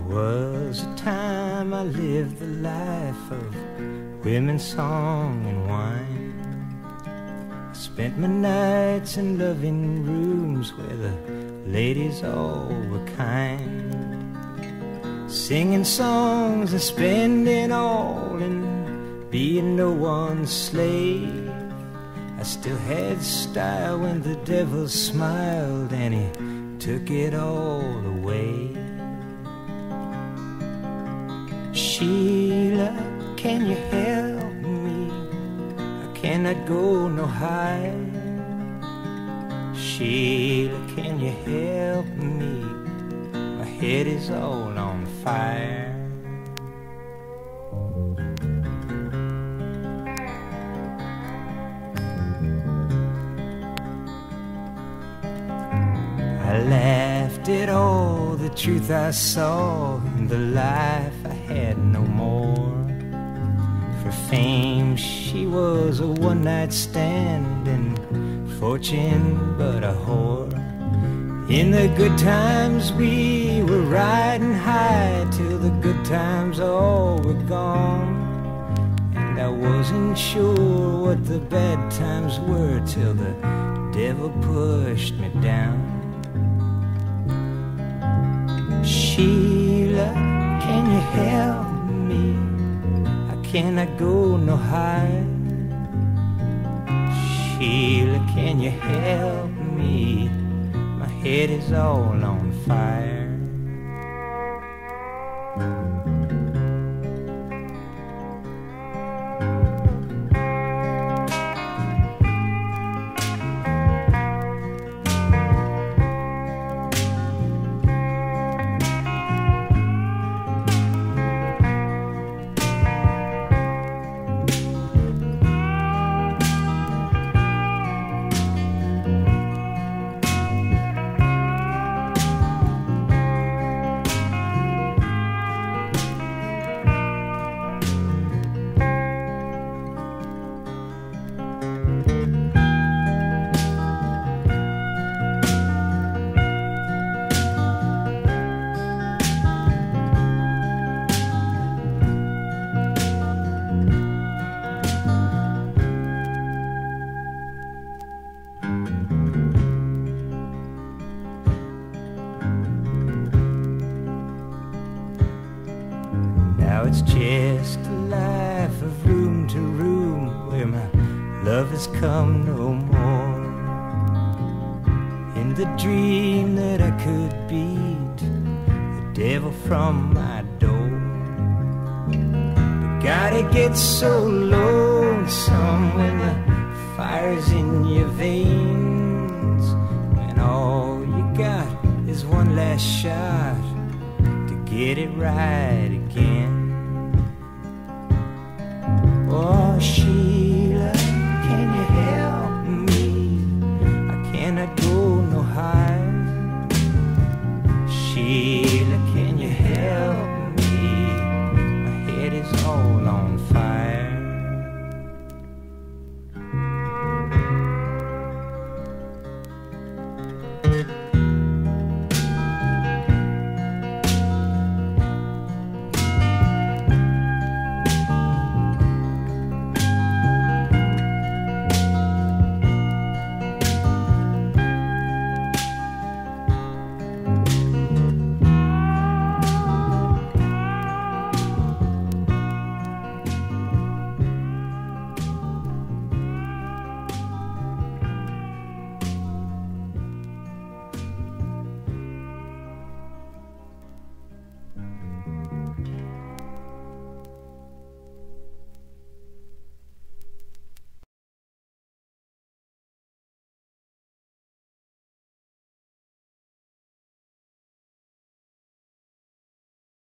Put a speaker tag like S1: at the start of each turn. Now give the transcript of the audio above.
S1: Was a time I lived the life of women, song, and wine. I spent my nights in loving rooms where the ladies all were kind, singing songs and spending all and being no one's slave. I still had style when the devil smiled and he took it all away. Sheila, can you help me? I cannot go no higher. Sheila, can you help me? My head is all on fire. I laughed at all the truth I saw in the life I had no more. For fame she was a one-night stand, and fortune but a whore. In the good times we were riding high till the good times all were gone, and I wasn't sure what the bad times were till the devil pushed me down. Sheila, can you help me? I cannot go no higher. Sheila, can you help me? My head is all on fire. Now it's just a life of room to room where my love has come no more. In the dream that I could beat the devil from my door. But God, it gets so lonesome when the fire's in your veins, when all you got is one last shot to get it right again. Oh, Sheila, can you help me? I cannot go